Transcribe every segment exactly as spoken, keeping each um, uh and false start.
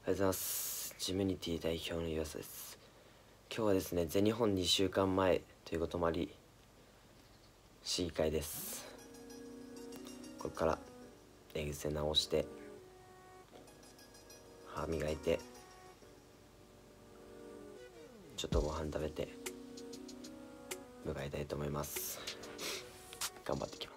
ございます。ジムニティ代表の湯浅です。今日はですね、全日本にしゅうかんまえということもあり、試技会です。ここから寝癖直して、歯磨いて、ちょっとご飯食べて、向かいたいと思います。頑張ってきます。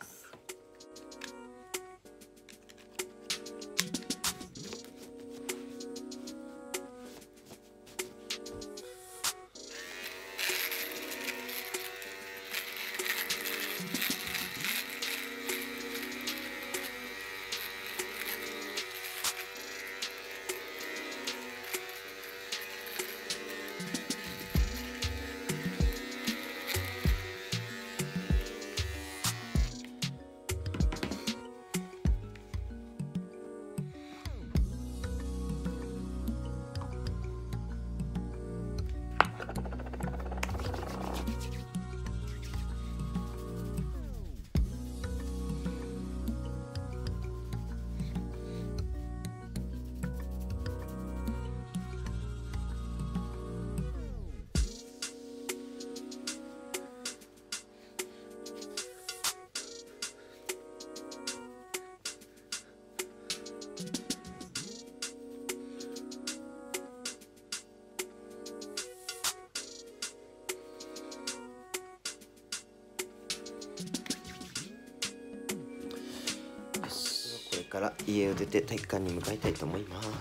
これから家を出て体育館に向かいたいと思います。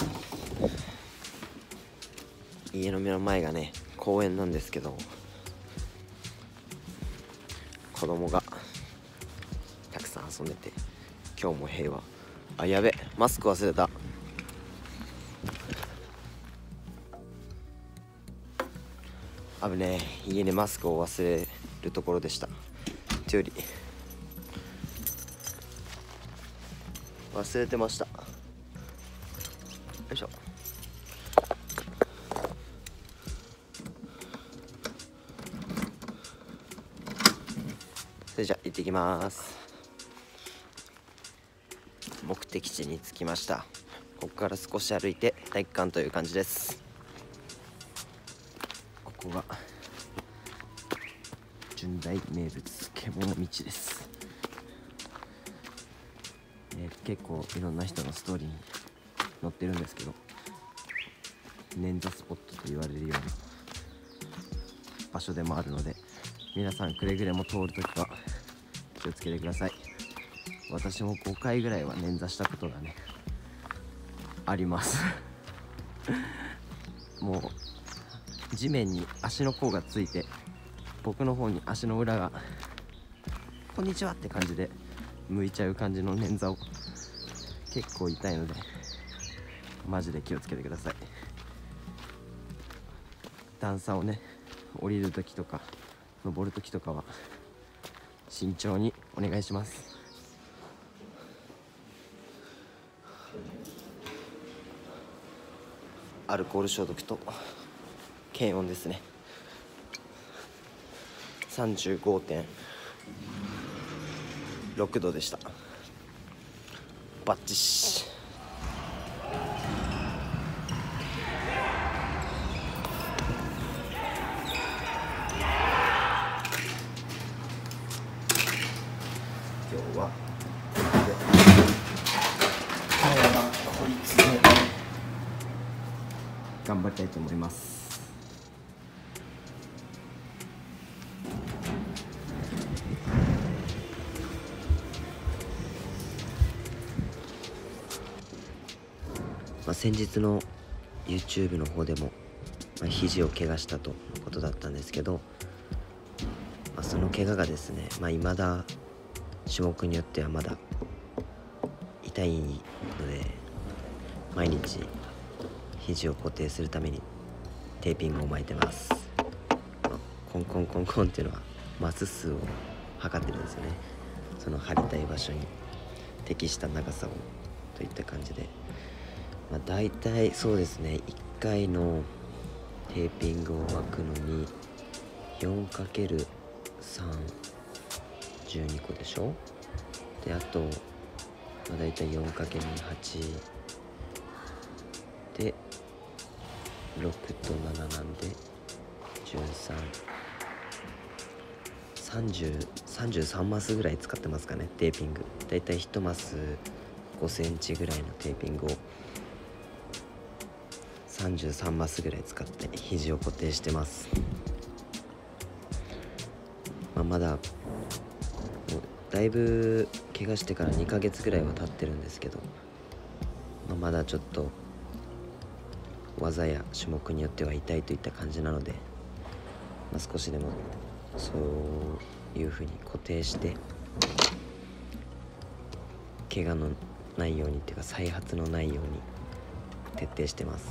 家の目の前がね、公園なんですけど、子供がたくさん遊んでて、今日も平和。あ、やべ、マスク忘れた。危ねえ、家にマスクを忘れるところでした。というより忘れてました。よいしょ。それじゃ行ってきます。目的地に着きました。ここから少し歩いて体育館という感じです。ここが順大名物獣道です。えー、結構いろんな人のストーリーに載ってるんですけど、捻挫スポットと言われるような場所でもあるので、皆さんくれぐれも通るときは気をつけてください。私もごかいぐらいは捻挫したことがねありますもう地面に足の甲がついて、僕の方に足の裏がこんにちはって感じで向いちゃう感じの捻挫を、結構痛いのでマジで気をつけてください。段差をね、降りるときとか登るときとかは慎重にお願いします。アルコール消毒と検温ですね。 さんじゅうごてんろくどでした。バッチシ。今日は葉山孤立で頑張りたいと思います。まあ、先日の YouTube の方でも、まあ、肘を怪我したとのことだったんですけど、まあ、その怪我がですね、まあ、未だ種目によってはまだ痛いので、毎日肘を固定するためにテーピングを巻いてます。まあ、コンコンコンコンっていうのはマス数を測ってるんですよね。その貼りたい場所に適した長さをといった感じで、まあ、大体そうですね、いっかいのテーピングを巻くのに よんかけるさん じゅうにこでしょ。であと、まあ、大体 よんかけるに はちでろくとなななんでじゅうさん、さんじゅう、さんじゅうさんマスぐらい使ってますかね。テーピングだいたいいちマスごセンチぐらいのテーピングをさんじゅうさんマスぐらい使って肘を固定してます。まあ、まだもうだいぶ怪我してからにかげつぐらいは経ってるんですけど、まあ、まだちょっと技や種目によっては痛いといった感じなので、まあ、少しでもそういうふうに固定して怪我のないようにっていうか再発のないように徹底してます。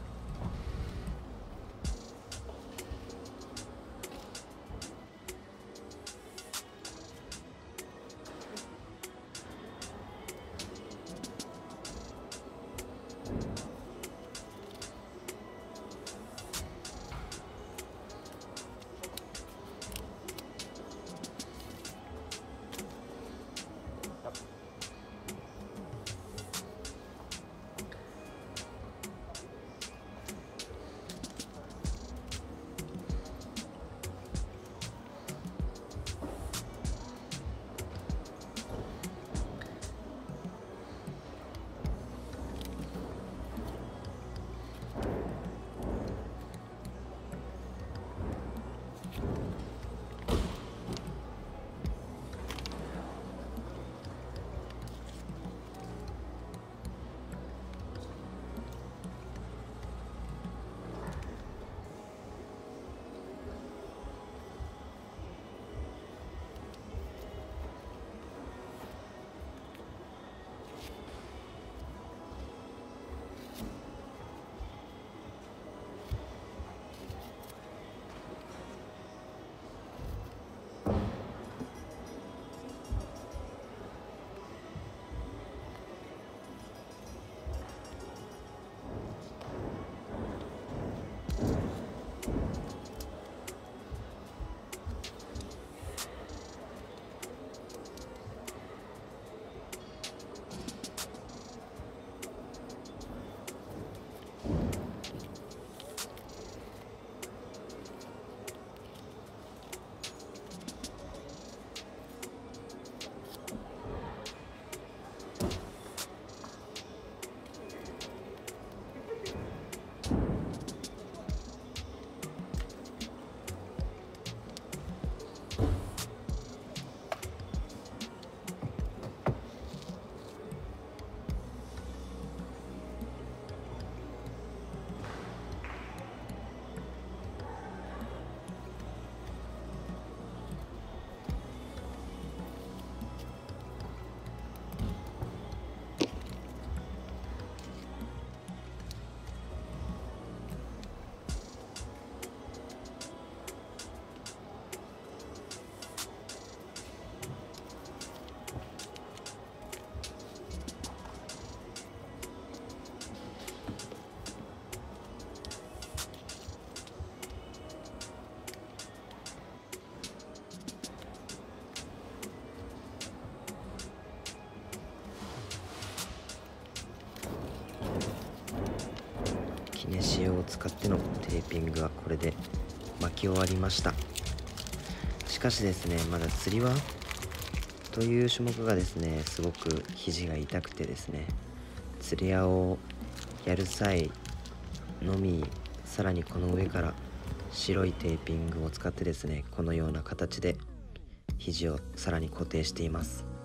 キネシオを使ってのテーピングはこれで巻き終わりました。しかしですね、まだつり輪という種目がですね、すごく肘が痛くてですね、つり輪をやる際のみ、さらにこの上から白いテーピングを使ってですね、このような形で肘をさらに固定しています。